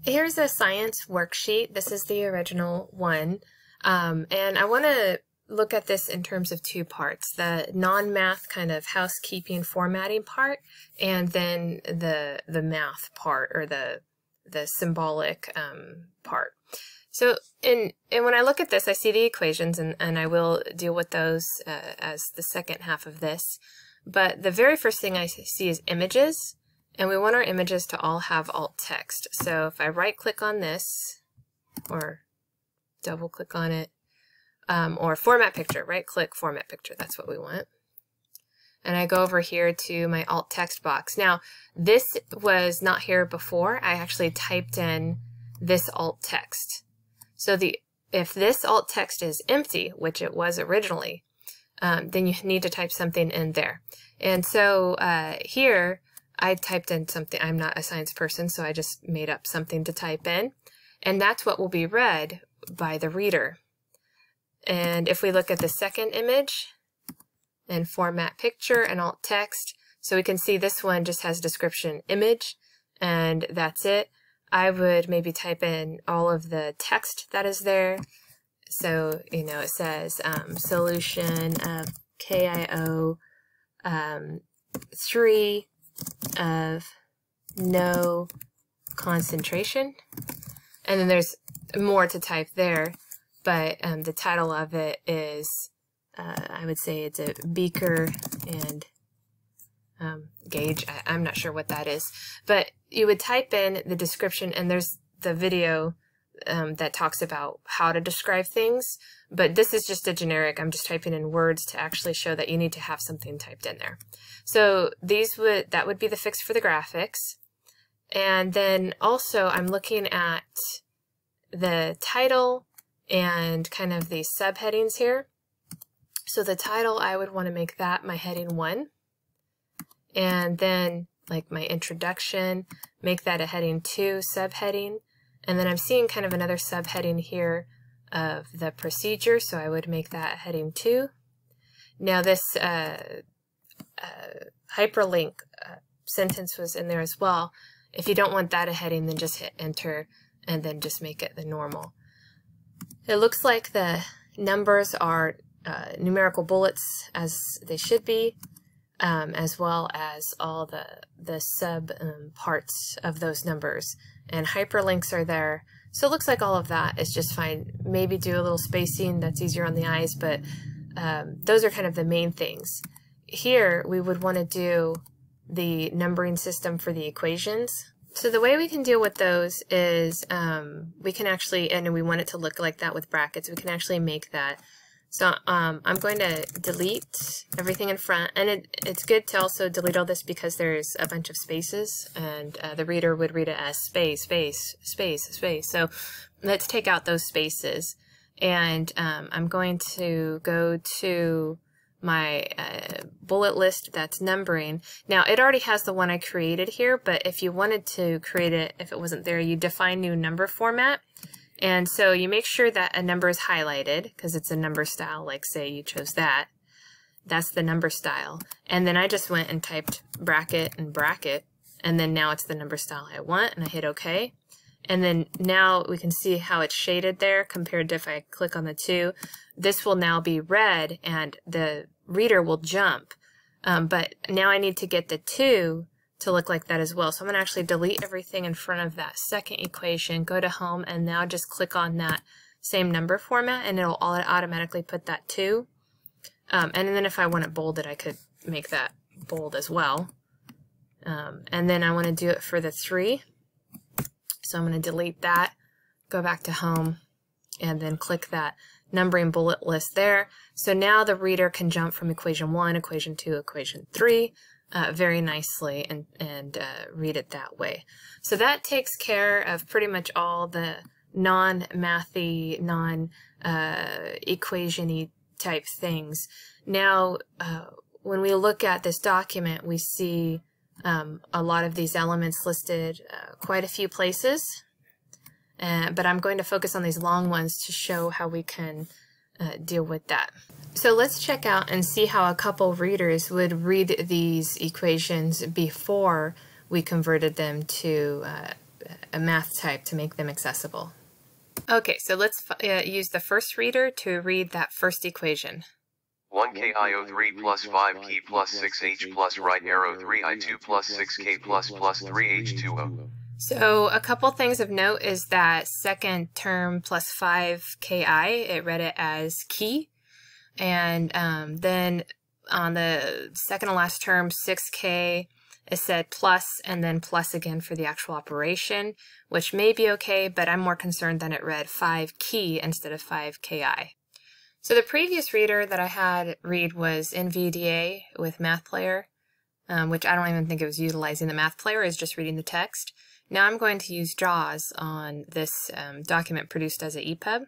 Here's a science worksheet. This is the original one. And I want to look at this in terms of two parts, the non-math kind of housekeeping formatting part, and then the math part, or the symbolic part. So and when I look at this, I see the equations, and I will deal with those as the second half of this. But the very first thing I see is images, and we want our images to all have alt text. So if I right click on this, or double click on it, or format picture, right click format picture, that's what we want. And I go over here to my alt text box. Now, this was not here before. I actually typed in this alt text. So if this alt text is empty, which it was originally, then you need to type something in there. And so here, I typed in something. I'm not a science person, so I just made up something to type in. And that's what will be read by the reader. And if we look at the second image, and format picture and alt text, so we can see this one just has description image, and that's it. I would maybe type in all of the text that is there. So, you know, it says solution of KIO 3 of no concentration. And then there's more to type there, but the title of it is, I would say it's a beaker and gauge. I'm not sure what that is, but you would type in the description, and there's the video that talks about how to describe things, but this is just a generic. I'm just typing in words to actually show that you need to have something typed in there. So that would be the fix for the graphics. And then also I'm looking at the title and kind of the subheadings here. So the title, I would want to make that my heading 1. And then like my introduction, make that a heading 2 subheading. And then I'm seeing kind of another subheading here of the procedure, so I would make that heading 2. Now this hyperlink sentence was in there as well. If you don't want that a heading, then just hit enter and then just make it the normal. It looks like the numbers are numerical bullets as they should be, as well as all the sub parts of those numbers. And hyperlinks are there. So it looks like all of that is just fine. Maybe do a little spacing, that's easier on the eyes, but those are kind of the main things. Here we would want to do the numbering system for the equations. So the way we can deal with those is we can actually, and we want it to look like that with brackets, we can actually make that. So I'm going to delete everything in front, and it's good to also delete all this because there's a bunch of spaces, and the reader would read it as space, space, space, space. So let's take out those spaces, and I'm going to go to my bullet list that's numbering. Now it already has the one I created here, but if you wanted to create it, if it wasn't there, you define new number format. And so you make sure that a number is highlighted because it's a number style, like say you chose that. That's the number style. And then I just went and typed bracket and bracket, and then now it's the number style I want, and I hit OK. And then now we can see how it's shaded there compared to if I click on the 2. This will now be red and the reader will jump. But now I need to get the 2 to look like that as well. So I'm going to actually delete everything in front of that second equation, go to home, and now just click on that same number format, and it'll automatically put that 2. And then if I want it bolded, I could make that bold as well. And then I want to do it for the 3. So I'm going to delete that, go back to home, and then click that numbering bullet list there. So now the reader can jump from equation 1, equation 2, equation 3, very nicely and read it that way. So that takes care of pretty much all the non-mathy, non-equation-y type things. Now, when we look at this document, we see a lot of these elements listed quite a few places, but I'm going to focus on these long ones to show how we can deal with that. So let's check out and see how a couple readers would read these equations before we converted them to a math type to make them accessible. Okay, so let's use the first reader to read that first equation. 1KIO3 plus 5K plus 6H plus right arrow 3I2 plus 6K plus 3H2O. So a couple things of note is that second term plus 5KI, it read it as key. And then on the second to last term, 6K, it said plus and then plus again for the actual operation, which may be okay, but I'm more concerned that it read 5K instead of 5KI. So the previous reader that I had read was NVDA with Math Player, which I don't even think it was utilizing the Math Player, it's just reading the text. Now I'm going to use JAWS on this document produced as an EPUB.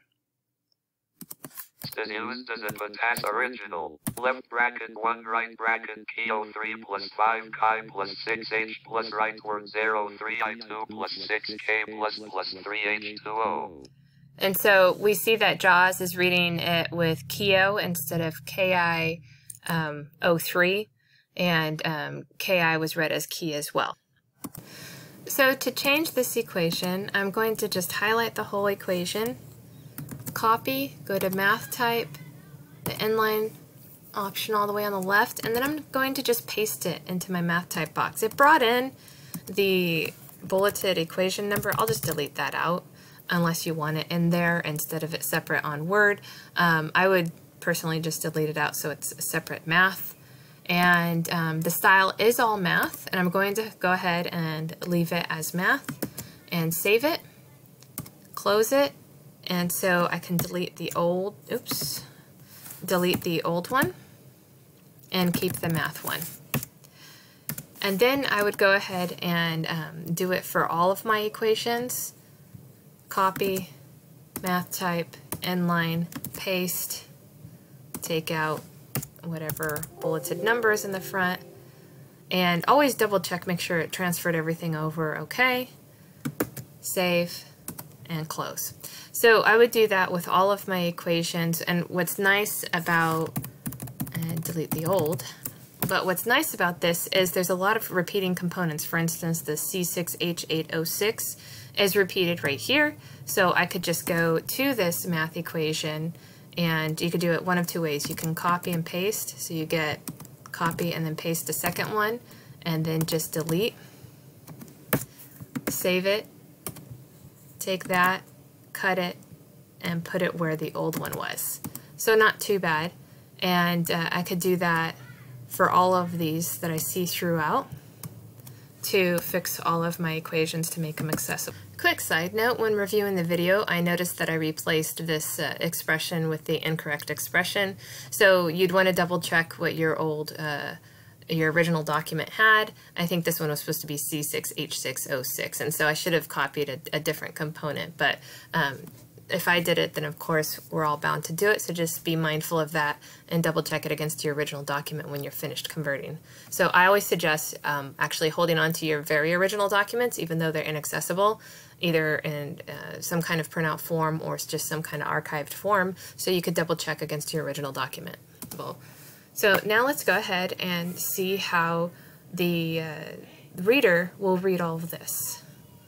Is used as input as original. Left bracket 1 right bracket KO3 plus 5K plus 6H plus rightward 0 3I2 plus 6K plus 3H2O. And so we see that JAWS is reading it with KIO instead of KI 03, and KI was read as key as well. So to change this equation, I'm going to just highlight the whole equation, copy, go to math type, the inline option all the way on the left, and then I'm going to just paste it into my math type box. It brought in the bulleted equation number. I'll just delete that out unless you want it in there instead of it separate on Word. I would personally just delete it out so it's a separate math. And the style is all math, and I'm going to go ahead and leave it as math and save it, close it, and so I can delete the old, delete the old one and keep the math one. And then I would go ahead and do it for all of my equations. Copy, math type, inline, paste, take out whatever bulleted numbers in the front, and always double check, make sure it transferred everything over okay, save, and close. So I would do that with all of my equations, and what's nice about, and delete the old, but what's nice about this is there's a lot of repeating components. For instance, the C6H806 is repeated right here, so I could just go to this math equation, and you could do it one of two ways. You can copy and paste, so you get copy and then paste the second one, and then just delete, save it, take that, cut it, and put it where the old one was. So not too bad, and I could do that for all of these that I see throughout to fix all of my equations to make them accessible. Quick side note, when reviewing the video, I noticed that I replaced this expression with the incorrect expression. So you'd want to double check what your original document had. I think this one was supposed to be C6H606, and so I should have copied a different component, but if I did it, then of course we're all bound to do it, so just be mindful of that and double check it against your original document when you're finished converting. So I always suggest actually holding on to your very original documents, even though they're inaccessible, either in some kind of printout form or just some kind of archived form, so you could double check against your original document. So now let's go ahead and see how the reader will read all of this.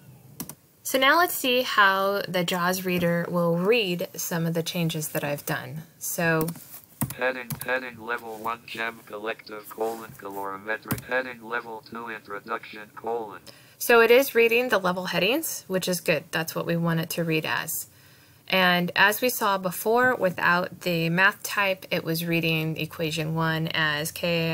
So now let's see how the JAWS reader will read some of the changes that I've done. So heading level 1 gem collective : calorimetric heading level 2 introduction : So it is reading the level headings, which is good. That's what we want it to read as. And as we saw before, without the math type, it was reading equation 1 as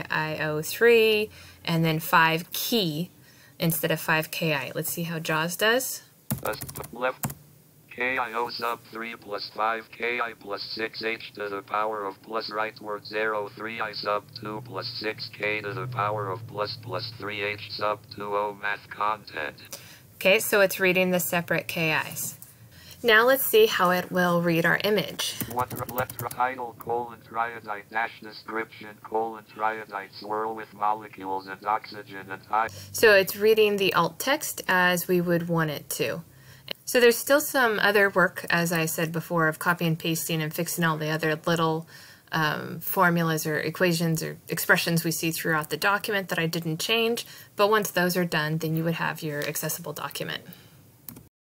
KIO3 and then 5K instead of 5KI. Let's see how JAWS does. Left KIO sub 3 plus 5KI plus 6H to the power of plus rightward 0 3I sub 2 plus 6K to the power of plus 3H sub 2O math content. Okay, so it's reading the separate KIs. Now let's see how it will read our image. Left title : triodite dash description : triodite swirl with molecules and oxygen and I. So it's reading the alt text as we would want it to. So there's still some other work, as I said before, of copy and pasting and fixing all the other little formulas or equations or expressions we see throughout the document that I didn't change. But once those are done, then you would have your accessible document.